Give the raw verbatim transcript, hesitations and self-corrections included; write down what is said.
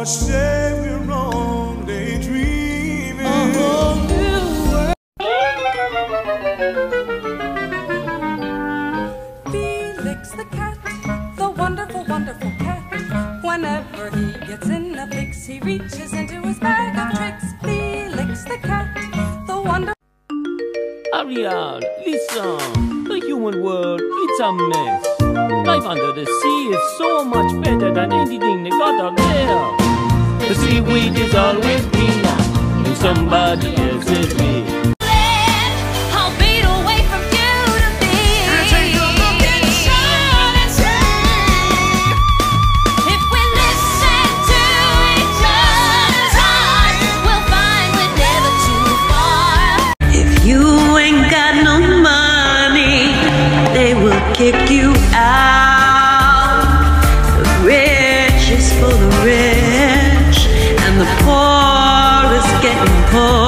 or say we're only dreaming. A whole new world. Felix the cat, the wonderful, wonderful cat. Whenever he gets in a fix, he reaches into his bag of tricks. Felix the cat, the wonderful. Ariel, listen, the human world, it's a mess. Life under the sea is so much better than anything they got out there. The seaweed is always greener in somebody else's way. I'll beat away from you to be. And take a look inside and say, If we listen to each other's heart, we'll find we're never too far. If you ain't got no money, they will kick you out. The rich is for the rich, and the poor is getting poor.